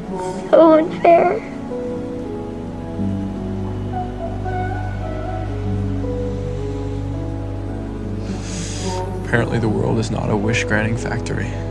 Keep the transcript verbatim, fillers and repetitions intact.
So unfair. Apparently the world is not a wish-granting factory.